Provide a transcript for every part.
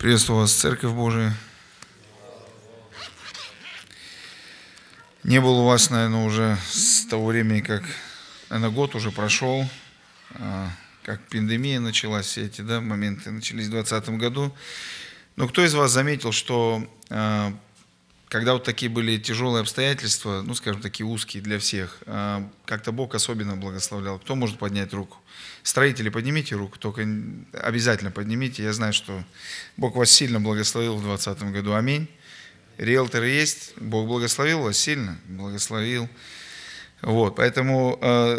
Приветствую вас, Церковь Божия. Не был у вас, наверное, уже с того времени, как, наверное, год уже прошел, как пандемия началась, все эти моменты начались в 2020 году. Но кто из вас заметил, что когда вот такие были тяжелые обстоятельства, ну, скажем, такие узкие для всех, как-то Бог особенно благословлял? Кто может поднять руку? Строители, поднимите руку, только обязательно поднимите. Я знаю, что Бог вас сильно благословил в 2020 году. Аминь. Риэлторы есть, Бог благословил вас сильно, благословил. Вот, поэтому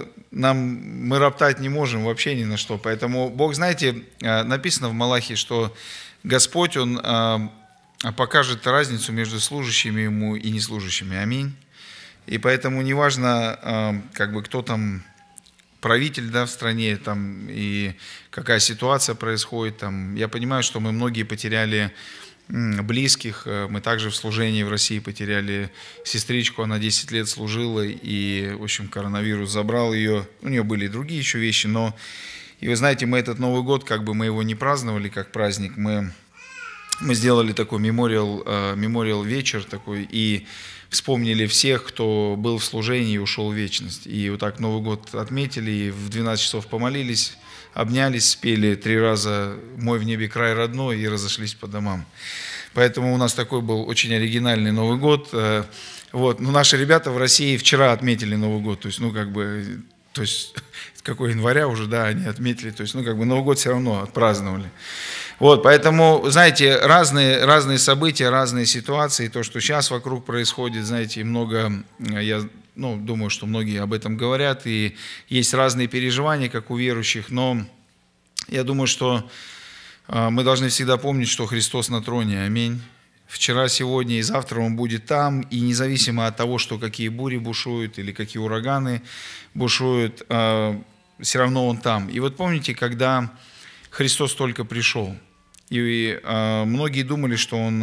мы роптать не можем вообще ни на что. Поэтому Бог, знаете, написано в Малахии, что Господь, Он покажет разницу между служащими Ему и неслужащими. Аминь. И поэтому неважно, кто там правитель, в стране, и какая ситуация происходит. Я понимаю, что мы многие потеряли близких. Мы также в служении в России потеряли сестричку, она 10 лет служила, и, в общем, коронавирус забрал ее. У нее были и другие еще вещи, но, и вы знаете, мы этот Новый год, мы его не праздновали как праздник, мы сделали такой мемориал вечер такой, и вспомнили всех, кто был в служении и ушел в вечность. И вот так Новый год отметили, и в 12 часов помолились, обнялись, спели 3 раза «Мой в небе край родной» и разошлись по домам. Поэтому у нас такой был очень оригинальный Новый год. Вот. Но наши ребята в России вчера отметили Новый год, то есть какой января уже, они отметили, Новый год все равно отпраздновали. Вот, поэтому, знаете, разные события, разные ситуации, то, что сейчас вокруг происходит, знаете, я думаю, что многие об этом говорят, и есть разные переживания, как у верующих, но я думаю, что мы должны всегда помнить, что Христос на троне, аминь. Вчера, сегодня и завтра Он будет там, и независимо от того, что какие бури бушуют или какие ураганы бушуют, все равно Он там. И вот помните, когда Христос только пришел, и многие думали, что Он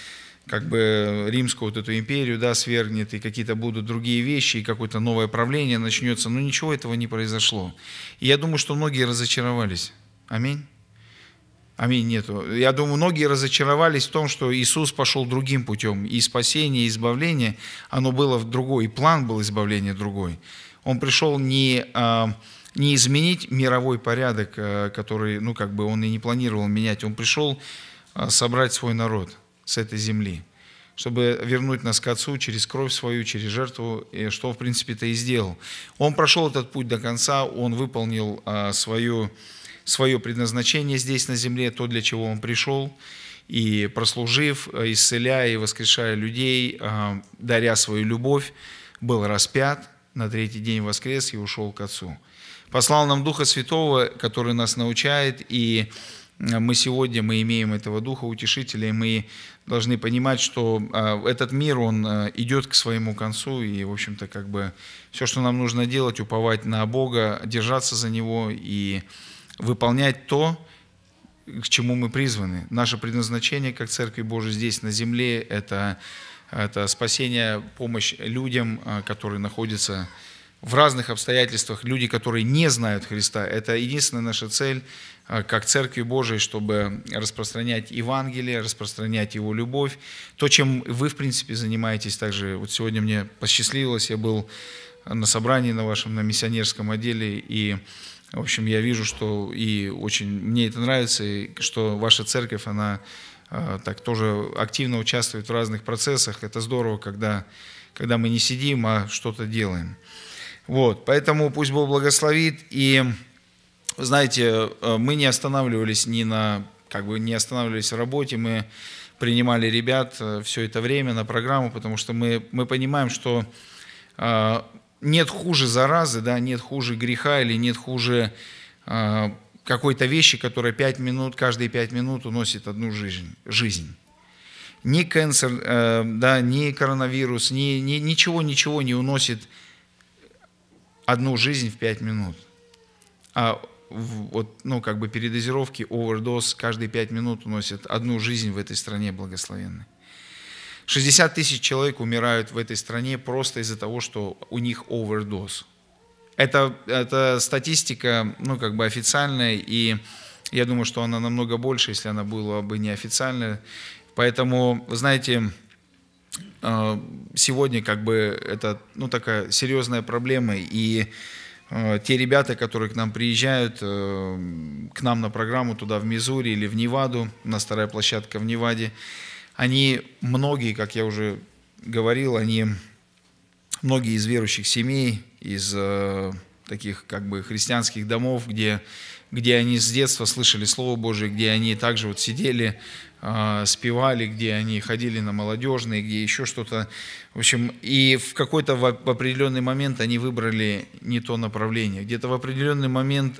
римскую эту империю свергнет, и какие-то будут другие вещи, и какое-то новое правление начнется, но ничего этого не произошло. И я думаю, что многие разочаровались. Аминь. Аминь, нету. Я думаю, многие разочаровались в том, что Иисус пошел другим путем, и спасение, и избавление, оно было в другой, и план был избавления другой. Он пришел не изменить мировой порядок, который, Он и не планировал менять. Он пришел собрать свой народ с этой земли, чтобы вернуть нас к Отцу через кровь свою, через жертву, что, в принципе-то, и сделал. Он прошел этот путь до конца, Он выполнил свое предназначение здесь на земле, то, для чего Он пришел, и прослужив, исцеляя и воскрешая людей, даря свою любовь, был распят, на 3-й день воскрес и ушел к Отцу. Послал нам Духа Святого, который нас научает, и мы сегодня имеем этого Духа Утешителя, и мы должны понимать, что этот мир, он идет к своему концу, и, в общем-то, все, что нам нужно делать, уповать на Бога, держаться за Него и выполнять то, к чему мы призваны. Наше предназначение, как Церкви Божией здесь на земле, это спасение, помощь людям, которые находятся в разных обстоятельствах, люди, которые не знают Христа. Это единственная наша цель, как Церкви Божией, чтобы распространять Евангелие, распространять Его любовь. То, чем вы, в принципе, занимаетесь также. Вот сегодня мне посчастливилось, я был на собрании на миссионерском отделе, и, в общем, я вижу, что и очень мне это нравится, и что ваша церковь, она так тоже активно участвует в разных процессах. Это здорово, когда мы не сидим, а что-то делаем. Вот, поэтому пусть Бог благословит. И, знаете, мы не останавливались не останавливались в работе, мы принимали ребят все это время на программу, потому что мы понимаем, что нет хуже заразы, нет хуже греха или нет хуже какой-то вещи, которая каждые 5 минут уносит одну жизнь. Ни канцер, ни коронавирус, ничего не уносит одну жизнь в 5 минут. А передозировки, овердоз каждые 5 минут уносят одну жизнь в этой стране благословенной. 60 тысяч человек умирают в этой стране просто из-за того, что у них овердоз. Это статистика, официальная, и Я думаю, что она намного больше, если она была бы неофициальная. Поэтому, вы знаете, сегодня как бы это такая серьезная проблема. И те ребята, которые к нам приезжают, к нам на программу туда в Миссури или в Неваду, у нас вторая площадка в Неваде, они многие, как я уже говорил, многие из верующих семей, из таких как бы христианских домов, где они с детства слышали Слово Божие, где они также вот сидели, спевали, где они ходили на молодежные, где еще что-то. В общем, и в какой-то в определенный момент они выбрали не то направление. Где-то в определенный момент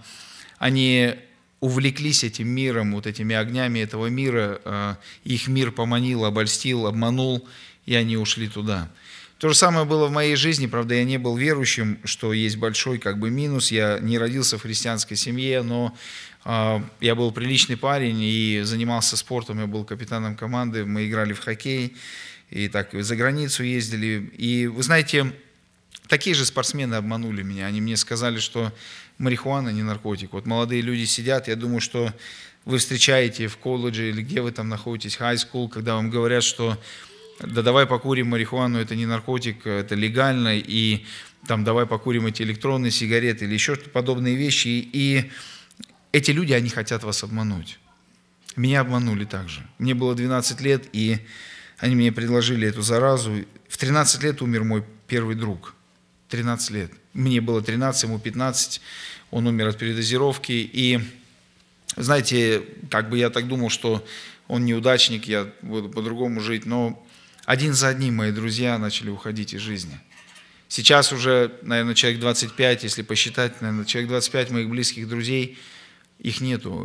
они увлеклись этим миром, вот этими огнями этого мира, их мир поманил, обольстил, обманул, и они ушли туда. То же самое было в моей жизни, правда, я не был верующим, что есть большой как бы минус. Я не родился в христианской семье, но я был приличный парень и занимался спортом, я был капитаном команды, мы играли в хоккей, и так за границу ездили. И вы знаете, такие же спортсмены обманули меня, они мне сказали, что марихуана не наркотик. Вот молодые люди сидят, я думаю, что вы встречаете в колледже или где вы там находитесь, high school, когда вам говорят, что да давай покурим марихуану, это не наркотик, это легально, и там давай покурим эти электронные сигареты или еще подобные вещи. И эти люди, они хотят вас обмануть. Меня обманули также. Мне было 12 лет, и они мне предложили эту заразу. В 13 лет умер мой первый друг. 13 лет. Мне было 13, ему 15, он умер от передозировки. И, знаете, как бы я так думал, что он неудачник, я буду по-другому жить, но один за одним мои друзья начали уходить из жизни. Сейчас уже, наверное, человек 25, если посчитать, наверное, человек 25 моих близких друзей, их нету.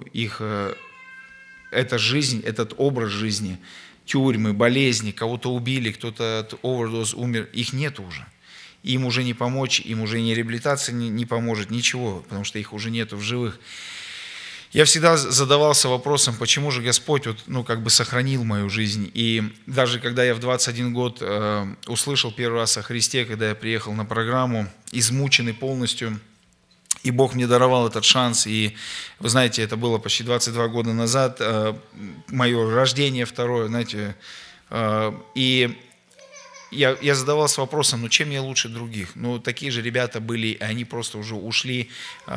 Эта жизнь, этот образ жизни, тюрьмы, болезни, кого-то убили, кто-то от овердоз умер, их нету уже. Им уже не помочь, им уже ни реабилитация не поможет, ничего, потому что их уже нету в живых. Я всегда задавался вопросом, почему же Господь сохранил мою жизнь. И даже когда я в 21 год услышал первый раз о Христе, когда я приехал на программу, измученный полностью, и Бог мне даровал этот шанс. И вы знаете, это было почти 22 года назад, мое рождение второе, знаете. И я задавался вопросом, чем я лучше других? Такие же ребята были, они просто уже ушли.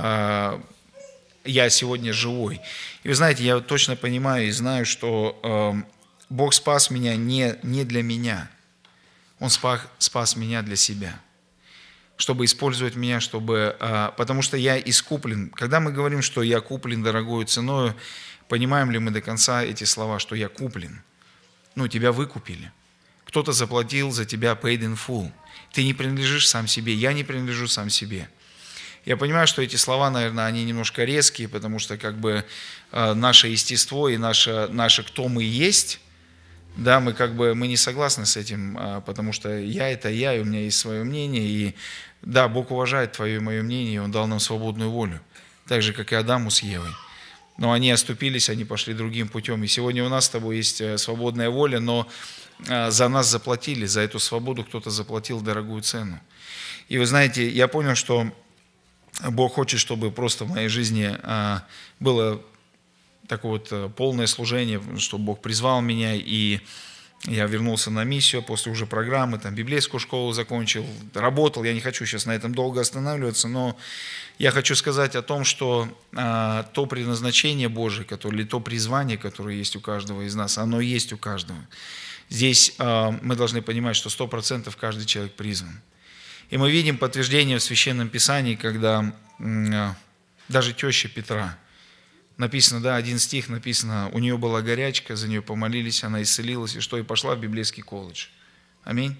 Я сегодня живой. И вы знаете, я точно понимаю и знаю, что Бог спас меня не для меня. Он спас меня для себя. Чтобы использовать меня, потому что я искуплен. Когда мы говорим, что я куплен дорогою ценою, понимаем ли мы до конца эти слова, что я куплен? Тебя выкупили. Кто-то заплатил за тебя paid in full. Ты не принадлежишь сам себе, я не принадлежу сам себе. Я понимаю, что эти слова, наверное, они немножко резкие, потому что наше естество и наше кто мы есть, да, мы не согласны с этим, потому что я это я, и у меня есть свое мнение, и да, Бог уважает твое и мое мнение, и Он дал нам свободную волю, так же, как и Адаму с Евой. Но они оступились, они пошли другим путем, и сегодня у нас с тобой есть свободная воля, но за нас заплатили, за эту свободу кто-то заплатил дорогую цену. И вы знаете, я понял, что Бог хочет, чтобы просто в моей жизни было такое полное служение, чтобы Бог призвал меня, и я вернулся на миссию после уже программы, библейскую школу закончил, работал. Я не хочу сейчас на этом долго останавливаться, но я хочу сказать о том, что то предназначение Божие, или то призвание, которое есть у каждого из нас, оно есть у каждого. Здесь мы должны понимать, что 100% каждый человек призван. И мы видим подтверждение в Священном Писании, когда даже теща Петра, написано, да, один стих написано, у нее была горячка, за нее помолились, она исцелилась, и что, и пошла в библейский колледж. Аминь.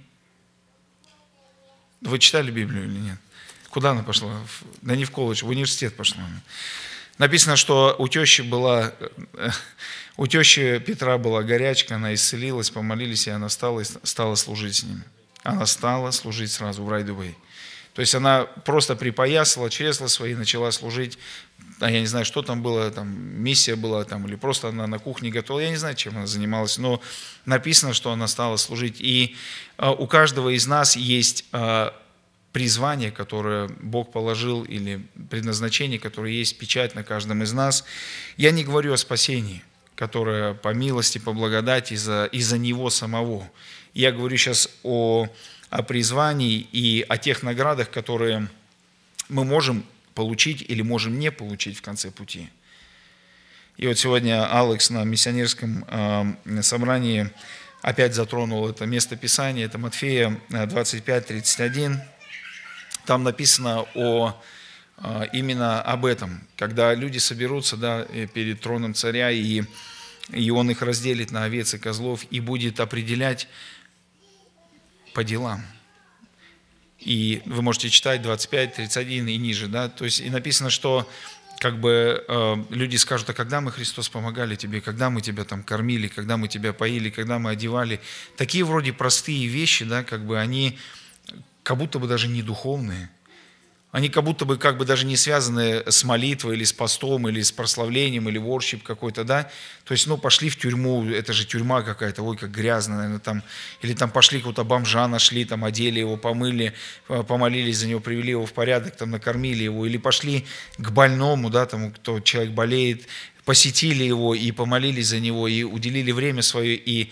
Вы читали Библию или нет? Куда она пошла? Да не в колледж, в университет пошла. Написано, что у тещи Петра была горячка, она исцелилась, помолились, и она стала служить с ним. Она стала служить сразу, в right away. То есть она просто припоясала чресла свои, начала служить. Я не знаю, что там было, миссия была, или просто она на кухне готовила. Я не знаю, чем она занималась, но написано, что она стала служить. И у каждого из нас есть призвание, которое Бог положил, или предназначение, которое есть, печать на каждом из нас. Я не говорю о спасении, которое по милости, по благодати из-за Него самого. Я говорю сейчас о призвании и о тех наградах, которые мы можем получить или можем не получить в конце пути. И вот сегодня Алекс на миссионерском собрании опять затронул это место Писания, это Матфея 25:31. Там написано именно об этом, когда люди соберутся, да, перед троном царя, и он их разделит на овец и козлов и будет определять по делам. И вы можете читать 25:31 и ниже, да, то есть и написано, что как бы люди скажут: а когда мы, Христос, помогали тебе, когда мы тебя там кормили, когда мы тебя поили, когда мы одевали. Такие вроде простые вещи, да, как бы они как будто бы даже не духовные. Они как будто бы даже не связаны с молитвой, или с постом, или с прославлением, или воршип какой-то, да. То есть, пошли в тюрьму, это же тюрьма какая-то, ой, как грязно, наверное, там. Или там пошли какого-то бомжа нашли, там одели его, помыли, помолились за него, привели его в порядок, там накормили его. Или пошли к больному, да, тому, кто человек болеет, посетили его и помолились за него, и уделили время свое, и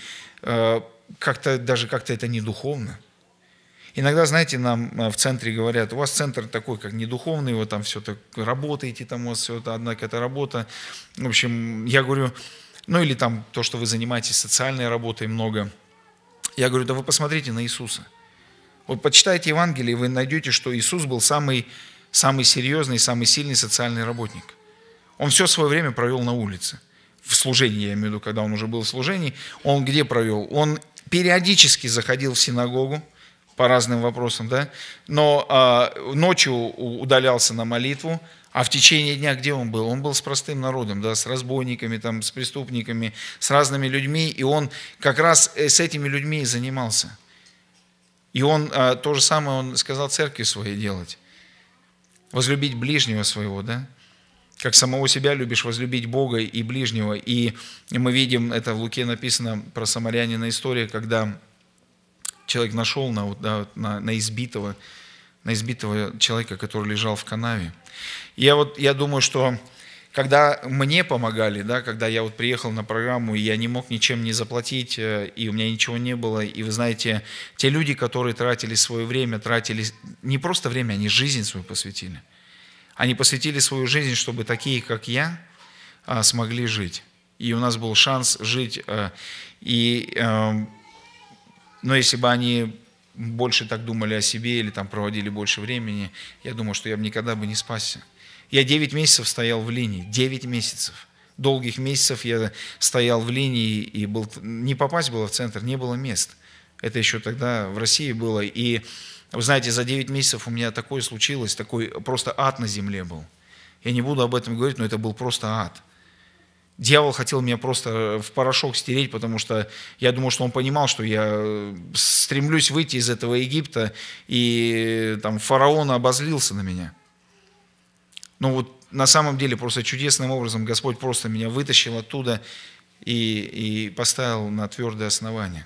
как-то это не духовно. Иногда, знаете, нам в центре говорят: у вас центр такой, как не духовный, вы там все так работаете, там у вас все это одна какая-то работа. В общем, я говорю, или там то, что вы занимаетесь социальной работой много. Я говорю: да вы посмотрите на Иисуса. Вот почитайте Евангелие, и вы найдете, что Иисус был самый серьезный, самый сильный социальный работник. Он все свое время провел на улице. В служении, я имею в виду, когда он уже был в служении. Он где провел? Он периодически заходил в синагогу, по разным вопросам, да, но ночью удалялся на молитву, а в течение дня где он был? Он был с простым народом, да, с разбойниками, там, с преступниками, с разными людьми, и он как раз с этими людьми и занимался. И он то же самое он сказал церкви своей делать. Возлюбить ближнего своего, да, как самого себя любишь, возлюбить Бога и ближнего. И мы видим, это в Луке написано про самарянина история, когда человек нашел на избитого человека, который лежал в канаве. Я думаю, что когда мне помогали, да, когда я приехал на программу, и я не мог ничем не заплатить, и у меня ничего не было, и вы знаете, те люди, которые тратили свое время, тратили не просто время, они жизнь свою посвятили. Они посвятили свою жизнь, чтобы такие, как я, смогли жить. И у нас был шанс жить, но если бы они больше так думали о себе или там проводили больше времени, я думаю, что я бы никогда бы не спасся. Я 9 месяцев стоял в линии, 9 месяцев. Долгих месяцев я стоял в линии, и не попасть было в центр, не было мест. Это еще тогда в России было. И вы знаете, за 9 месяцев у меня такое случилось, такой просто ад на земле был. Я не буду об этом говорить, но это был просто ад. Дьявол хотел меня просто в порошок стереть, потому что я думал, что он понимал, что я стремлюсь выйти из этого Египта, и там фараон обозлился на меня. Но на самом деле просто чудесным образом Господь просто меня вытащил оттуда и поставил на твердое основание.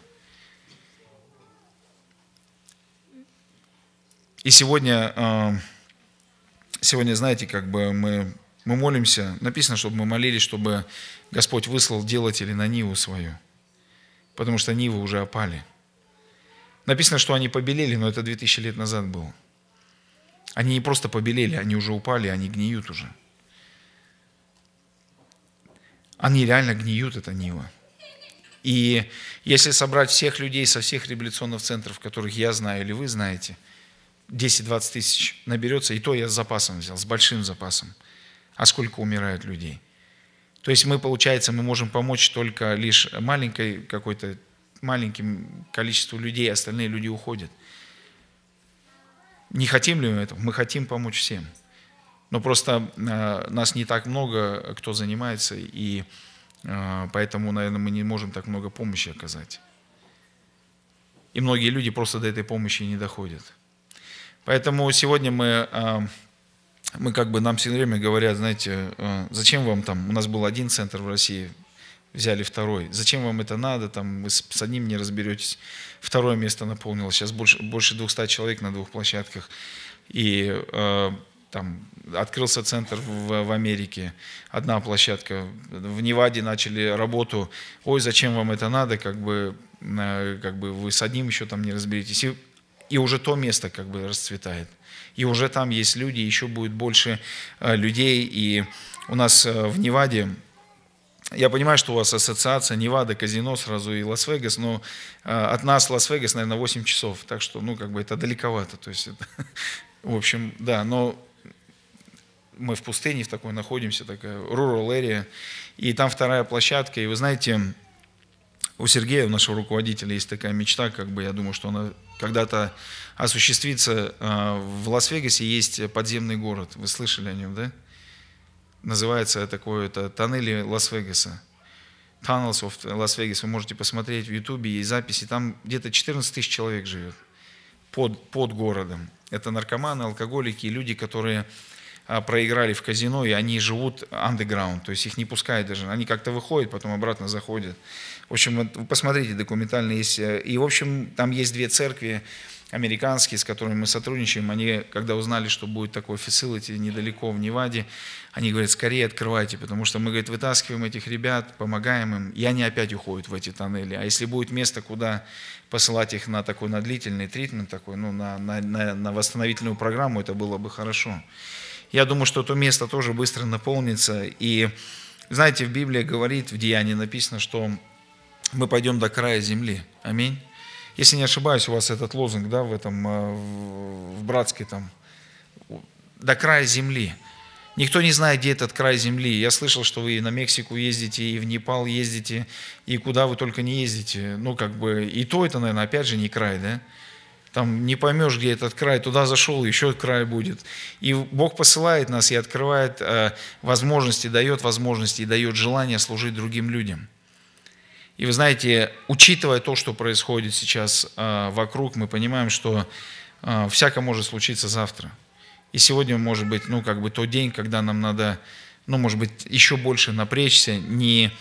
И сегодня, знаете, мы молимся, написано, чтобы мы молились, чтобы Господь выслал делателей на ниву свою, потому что нивы уже опали. Написано, что они побелели, но это 2000 лет назад было. Они не просто побелели, они уже упали, они гниют уже. Они реально гниют, это нива. И если собрать всех людей со всех реабилитационных центров, которых я знаю или вы знаете, 10-20 тысяч наберется, и то я с запасом взял, с большим запасом. А сколько умирает людей? То есть мы можем помочь только лишь маленьким количеству людей, остальные люди уходят. Не хотим ли мы этого? Мы хотим помочь всем. Но просто нас не так много, кто занимается, и поэтому, наверное, мы не можем так много помощи оказать. И многие люди просто до этой помощи не доходят. Поэтому сегодня нам все время говорят, знаете, зачем вам там, у нас был один центр в России, взяли второй. Зачем вам это надо, там, вы с одним не разберетесь. Второе место наполнилось. Сейчас больше 200 человек на 2 площадках. И там открылся центр в Америке, 1 площадка. В Неваде начали работу. Ой, зачем вам это надо, как бы вы с одним еще там не разберетесь. И уже то место как бы расцветает. И уже там есть люди, еще будет больше людей. И у нас в Неваде, я понимаю, что у вас ассоциация Невада, казино сразу и Лас-Вегас, но от нас Лас-Вегас, наверное, 8 часов. Так что, это далековато. То есть это, в общем, да, но мы в пустыне в такой находимся, такая rural area. И там 2 площадка. И вы знаете, у Сергея, у нашего руководителя, есть такая мечта, я думаю, что она когда-то осуществится. В Лас-Вегасе есть подземный город. Вы слышали о нем, да? Называется это тоннели Лас-Вегаса. Tunnels of Las Vegas. Вы можете посмотреть в Ютубе, есть записи. Там где-то 14 тысяч человек живет под городом. Это наркоманы, алкоголики, люди, которые проиграли в казино, и они живут underground, то есть их не пускают даже. Они как-то выходят, потом обратно заходят. В общем, посмотрите, документально есть. И, в общем, там есть 2 церкви американские, с которыми мы сотрудничаем. Они, когда узнали, что будет такой facility недалеко в Неваде, они говорят, скорее открывайте, потому что мы, говорит, вытаскиваем этих ребят, помогаем им, и они опять уходят в эти тоннели. А если будет место, куда посылать их на такой на длительный тритмент, такой, на восстановительную программу, это было бы хорошо. Я думаю, что то место тоже быстро наполнится. И, знаете, в Библии говорит, в Деянии написано, что мы пойдем до края земли. Аминь. Если не ошибаюсь, у вас этот лозунг, да, в Братской там, до края земли. Никто не знает, где этот край земли. Я слышал, что вы и на Мексику ездите, и в Непал ездите, и куда вы только не ездите. И то это, наверное, опять же не край, да? Там не поймешь, где этот край, туда зашел, еще край будет. И Бог посылает нас и открывает возможности, и дает желание служить другим людям. И вы знаете, учитывая то, что происходит сейчас вокруг, мы понимаем, что всякое может случиться завтра. И сегодня может быть, тот день, когда нам надо, может быть, еще больше напрячься и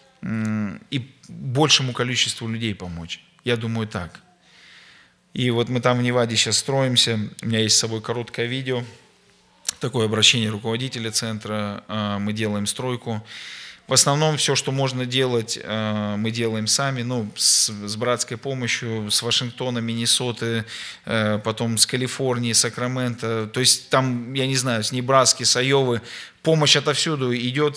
большему количеству людей помочь. Я думаю так. И вот мы там в Неваде сейчас строимся. У меня есть с собой короткое видео, такое обращение руководителя центра. Мы делаем стройку. В основном все, что можно делать, мы делаем сами, с братской помощью, с Вашингтона, Миннесоты, потом с Калифорнии, Сакраменто. То есть там, я не знаю, с Небраски, с Айовы. Помощь отовсюду идет,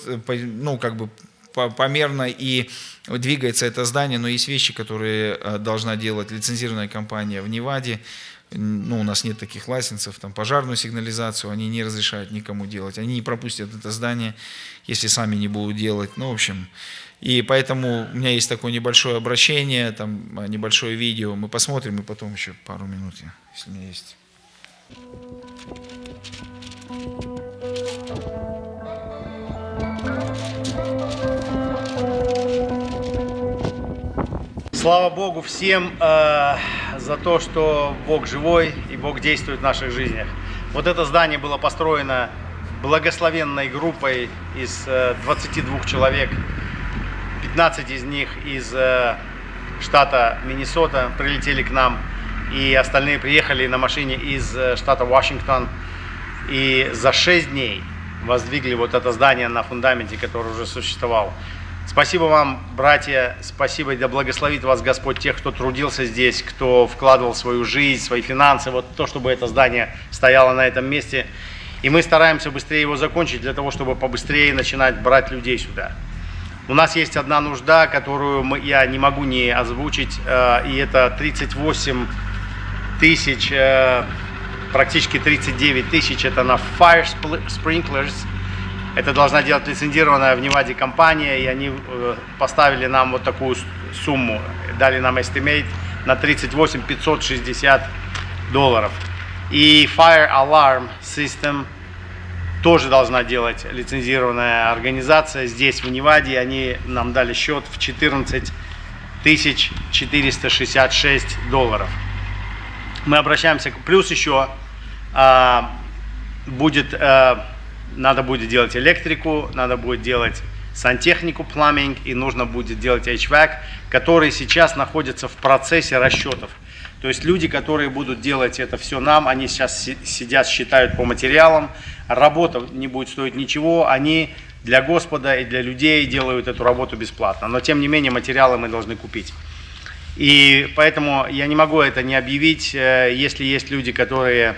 померно и двигается это здание, но есть вещи, которые должна делать лицензированная компания в Неваде. У нас нет таких лайсенсов, там пожарную сигнализацию они не разрешают никому делать. Они не пропустят это здание, если сами не будут делать. В общем, и поэтому у меня есть такое небольшое обращение, там небольшое видео. Мы посмотрим и потом еще пару минут, если у меня есть. Слава Богу всем за то, что Бог живой и Бог действует в наших жизнях. Вот это здание было построено благословенной группой из 22 человек. 15 из них из штата Миннесота прилетели к нам, и остальные приехали на машине из штата Вашингтон. И за 6 дней воздвигли вот это здание на фундаменте, который уже существовал. Спасибо вам, братья, спасибо, да благословит вас Господь тех, кто трудился здесь, кто вкладывал свою жизнь, свои финансы, вот то, чтобы это здание стояло на этом месте. И мы стараемся быстрее его закончить, для того, чтобы побыстрее начинать брать людей сюда. У нас есть одна нужда, которую я не могу не озвучить, и это 38 тысяч, практически 39 тысяч, это на Fire Sprinklers. Это должна делать лицензированная в Неваде компания, и они поставили нам вот такую сумму, дали нам estimate на $38 560. И Fire Alarm System тоже должна делать лицензированная организация здесь в Неваде, они нам дали счет в $14 466. Мы обращаемся, плюс еще надо будет делать электрику, надо будет делать сантехнику, plumbing, и нужно будет делать HVAC, которые сейчас находятся в процессе расчетов. То есть люди, которые будут делать это все нам, они сейчас сидят, считают по материалам, работа не будет стоить ничего, они для Господа и для людей делают эту работу бесплатно. Но тем не менее материалы мы должны купить. И поэтому я не могу это не объявить, если есть люди, которые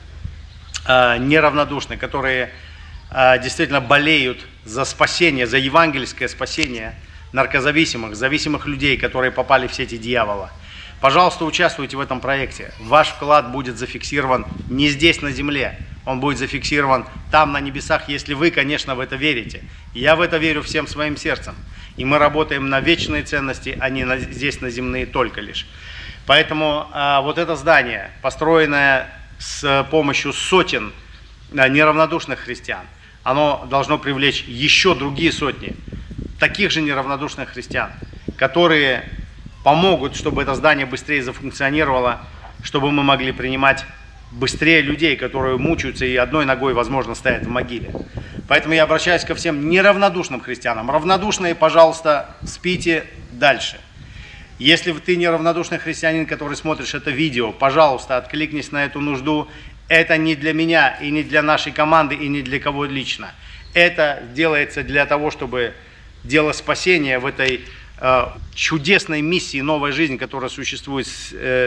неравнодушны, которые действительно болеют за спасение, за евангельское спасение наркозависимых, зависимых людей, которые попали в сети дьявола. Пожалуйста, участвуйте в этом проекте. Ваш вклад будет зафиксирован не здесь на земле, он будет зафиксирован там на небесах, если вы, конечно, в это верите. Я в это верю всем своим сердцем. И мы работаем на вечные ценности, а не здесь на земные только лишь. Поэтому вот это здание, построенное с помощью сотен неравнодушных христиан, оно должно привлечь еще другие сотни таких же неравнодушных христиан, которые помогут, чтобы это здание быстрее зафункционировало, чтобы мы могли принимать быстрее людей, которые мучаются и одной ногой, возможно, стоят в могиле. Поэтому я обращаюсь ко всем неравнодушным христианам. Равнодушные, пожалуйста, спите дальше. Если ты неравнодушный христианин, который смотришь это видео, пожалуйста, откликнись на эту нужду. Это не для меня и не для нашей команды и не для кого лично. Это делается для того, чтобы дело спасения в этой чудесной миссии «Новая жизнь», которая существует с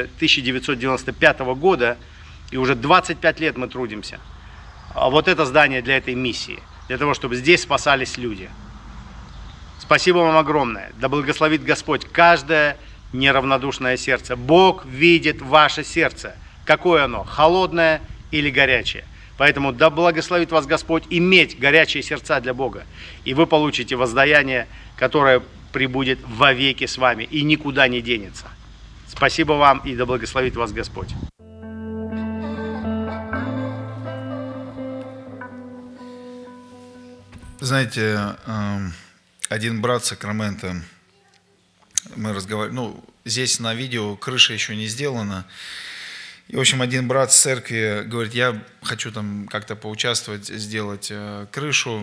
1995 года, и уже 25 лет мы трудимся. Вот это здание для этой миссии, для того, чтобы здесь спасались люди. Спасибо вам огромное. Да благословит Господь каждое неравнодушное сердце. Бог видит ваше сердце. Какое оно? Холодное или горячее? Поэтому да благословит вас Господь иметь горячие сердца для Бога. И вы получите воздаяние, которое прибудет вовеки с вами и никуда не денется. Спасибо вам и да благословит вас Господь. Знаете, один брат Сакраменто, мы разговаривали, здесь на видео крыша еще не сделана. И, в общем, один брат с церкви говорит, я хочу там как-то поучаствовать, сделать крышу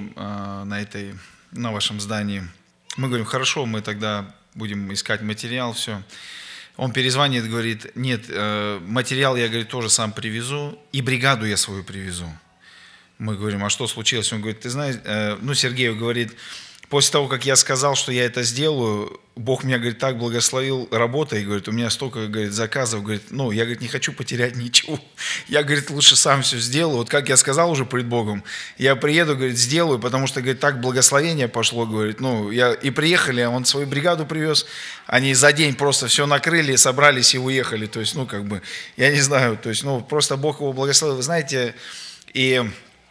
на вашем здании. Мы говорим, хорошо, мы тогда будем искать материал, все. Он перезвонит, говорит, нет, материал я, говорит, тоже сам привезу, и бригаду я свою привезу. Мы говорим, а что случилось? Он говорит, ты знаешь, Сергею говорит, после того, как я сказал, что я это сделаю, Бог меня, говорит, так благословил работой, говорит, у меня столько, говорит, заказов, говорит, я, говорит, не хочу потерять ничего. Я, говорит, лучше сам все сделаю. Вот как я сказал уже пред Богом, я приеду, говорит, сделаю, потому что, говорит, так благословение пошло, говорит, и приехали, он свою бригаду привез, они за день просто все накрыли, собрались и уехали, то есть, я не знаю, то есть, просто Бог его благословил. Вы знаете, и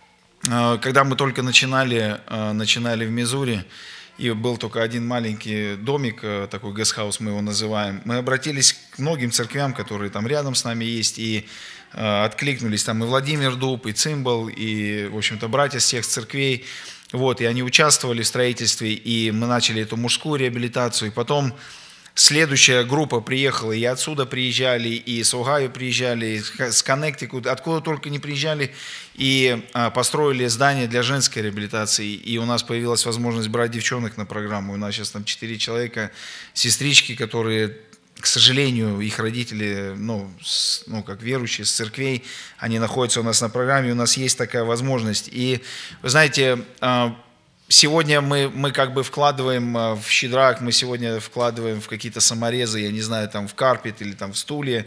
когда мы только начинали в Миссури, и был только один маленький домик, такой гестхаус мы его называем, мы обратились к многим церквям, которые там рядом с нами есть, и откликнулись там и Владимир Дуб, и Цимбал, и, в общем-то, братья с всех церквей, и они участвовали в строительстве, и мы начали эту мужскую реабилитацию, и потом следующая группа приехала, и отсюда приезжали, и с Огайо приезжали, и с Коннектикут, откуда только не приезжали, и построили здание для женской реабилитации. И у нас появилась возможность брать девчонок на программу. У нас сейчас там 4 человека, сестрички, которые, к сожалению, их родители, как верующие, с церквей, они находятся у нас на программе, у нас есть такая возможность. И, вы знаете, сегодня мы как бы вкладываем в щедрак, мы сегодня вкладываем в какие-то саморезы, я не знаю, там в карпет или там в стулья,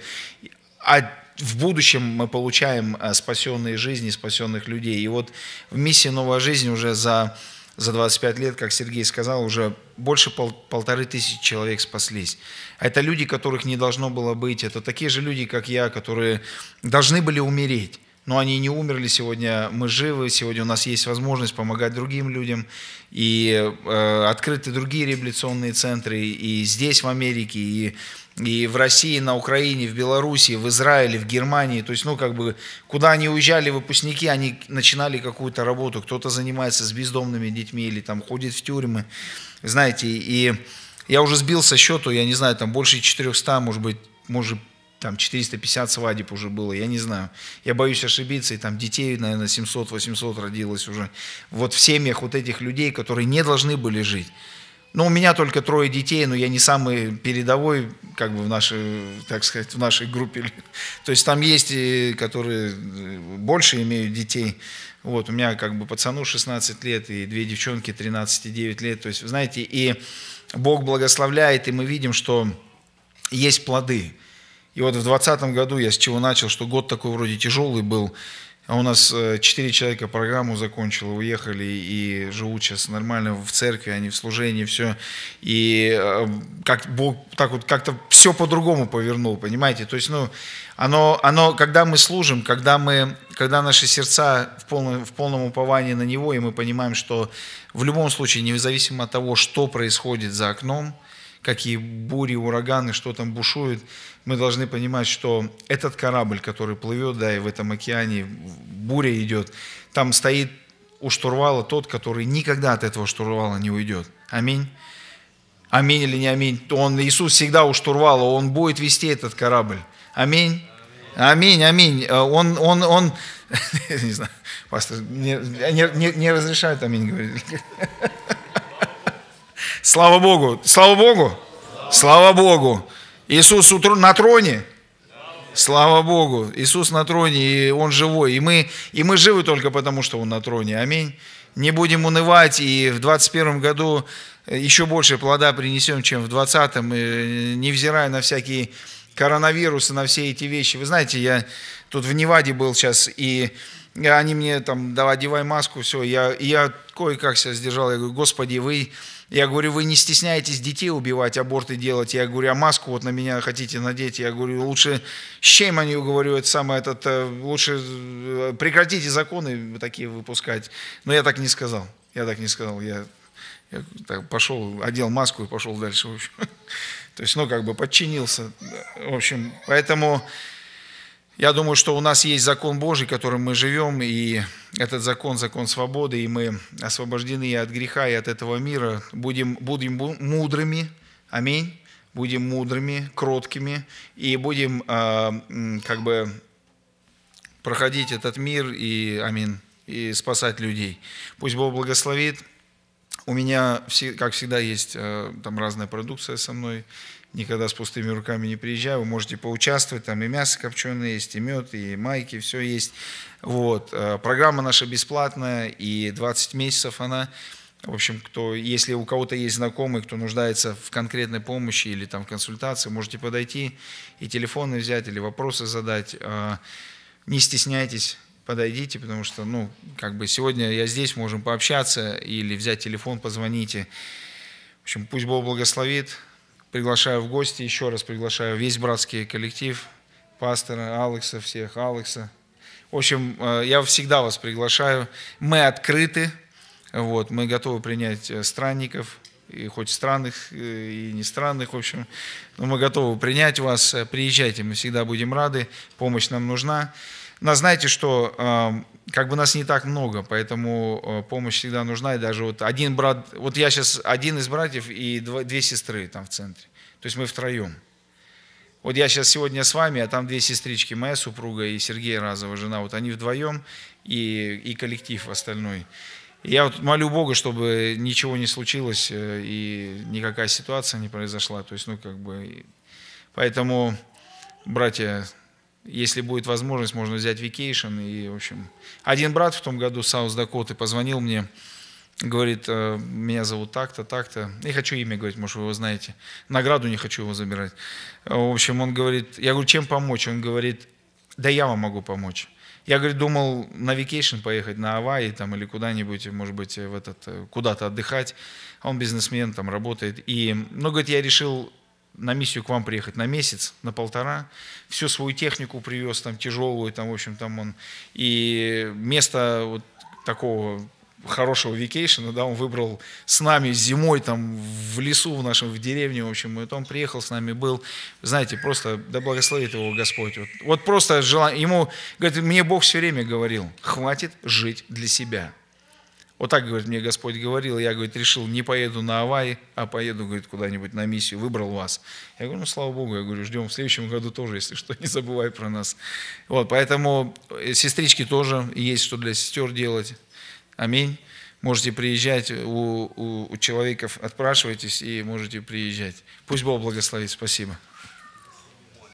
а в будущем мы получаем спасенные жизни, спасенных людей. И вот в миссии «Новая жизнь» уже за 25 лет, как Сергей сказал, уже больше 1500 человек спаслись. Это люди, которых не должно было быть, это такие же люди, как я, которые должны были умереть. Но они не умерли, сегодня мы живы, сегодня у нас есть возможность помогать другим людям, и открыты другие реабилитационные центры, и здесь, в Америке, и в России, на Украине, в Беларуси, в Израиле, в Германии. То есть, куда они уезжали, выпускники, они начинали какую-то работу, кто-то занимается с бездомными детьми или там ходит в тюрьмы, знаете, и я уже сбил со счету, я не знаю, там больше 400, может быть, там 450 свадеб уже было, я не знаю. Я боюсь ошибиться, и там детей, наверное, 700-800 родилось уже. Вот в семьях вот этих людей, которые не должны были жить. Ну, у меня только 3 детей, но я не самый передовой, как бы в нашей, так сказать, в нашей группе. То есть там есть, которые больше имеют детей. Вот, у меня как бы пацану 16 лет и 2 девчонки 13 и 9 лет. То есть, вы знаете, и Бог благословляет, и мы видим, что есть плоды. И вот в 2020 году я с чего начал, что год такой вроде тяжелый был, а у нас 4 человека программу закончили, уехали и живут сейчас нормально в церкви, они в служении, все. И как Бог так вот как-то все по-другому повернул, понимаете? То есть, ну, оно, когда мы служим, когда наши сердца в полном уповании на Него, и мы понимаем, что в любом случае, независимо от того, что происходит за окном, какие бури, ураганы, что там бушует, мы должны понимать, что этот корабль, который плывет, да, и в этом океане буря идет, там стоит у штурвала тот, который никогда от этого штурвала не уйдет. Аминь. Аминь или не аминь. Иисус всегда у штурвала, Он будет вести этот корабль. Аминь. Аминь, аминь. Он не знаю, пастор, не разрешают аминь говорить. Слава Богу! Слава Богу! Слава Богу! Иисус на троне. Слава Богу! Иисус на троне, и Он живой. И мы живы только потому, что Он на троне. Аминь. Не будем унывать, и в 2021 году еще больше плода принесем, чем в 2020, невзирая на всякие коронавирусы, на все эти вещи. Вы знаете, я тут в Неваде был сейчас, и они мне там, давай, одевай маску, все. Я кое-как себя сдержал. Я говорю, Господи, вы не стесняетесь детей убивать, аборты делать. Я говорю, а маску вот на меня хотите надеть? Я говорю, лучше shame on you, говорю, лучше прекратите законы такие выпускать. Но я так не сказал. Я так пошел, одел маску и пошел дальше. В общем. То есть, подчинился. В общем, поэтому я думаю, что у нас есть закон Божий, которым мы живем, и этот закон свободы, и мы освобождены и от греха, и от этого мира. Будем мудрыми, аминь, будем мудрыми, кроткими, и будем проходить этот мир, и, аминь, и спасать людей. Пусть Бог благословит. У меня, как всегда, есть там разная продукция со мной. Никогда с пустыми руками не приезжаю, вы можете поучаствовать, там и мясо копченое есть, и мед, и майки, все есть. Вот. Программа наша бесплатная, и 20 месяцев она. В общем, если у кого-то есть знакомый, кто нуждается в конкретной помощи или там в консультации, можете подойти и телефоны взять, или вопросы задать. Не стесняйтесь, подойдите, потому что, сегодня я здесь, можем пообщаться, или взять телефон, позвоните. В общем, пусть Бог благословит. Приглашаю в гости, еще раз приглашаю весь братский коллектив, пастора, Алекса, всех, Алекса. В общем, я всегда вас приглашаю. Мы открыты, вот, мы готовы принять странников, и хоть странных, и не странных, в общем. Но мы готовы принять вас. Приезжайте, мы всегда будем рады, помощь нам нужна. Но знаете, что нас не так много, поэтому помощь всегда нужна. И даже вот один брат, вот я сейчас один из братьев и 2 сестры там в центре. То есть мы втроем. Вот я сейчас сегодня с вами, а там 2 сестрички, моя супруга и Сергея Разова, жена. Вот они вдвоем и коллектив остальной. И я вот молю Бога, чтобы ничего не случилось и никакая ситуация не произошла. То есть, поэтому, братья, если будет возможность, можно взять vacation. И, в общем, один брат в том году, Саус-Дакоты, позвонил мне, говорит, меня зовут так-то, так-то. Не хочу имя говорить, может, вы его знаете. Награду не хочу его забирать. В общем, он говорит, я говорю, чем помочь? Он говорит, да я вам могу помочь. Я, говорит, думал на vacation поехать, на Авайи там, или куда-нибудь, может быть, куда-то отдыхать. А он бизнесмен, там работает. Говорит, я решил на миссию к вам приехать на месяц, на 1,5. Всю свою технику привез, там, тяжелую, там, в общем, там он. И место вот такого хорошего вакейшена, да, он выбрал с нами зимой, там, в лесу в деревне, в общем, и он приехал с нами, был, знаете, просто, да благословит его Господь. Вот просто желание, ему, говорит, мне Бог все время говорил, хватит жить для себя. Вот так, говорит, мне Господь говорил, я, говорит, решил, не поеду на Авай, а поеду, говорит, куда-нибудь на миссию, выбрал вас. Я говорю, ну, слава Богу, я говорю, ждем в следующем году тоже, если что, не забывай про нас. Вот, поэтому сестрички тоже есть, что для сестер делать. Аминь. Можете приезжать, у человеков отпрашивайтесь и можете приезжать. Пусть Бог благословит. Спасибо.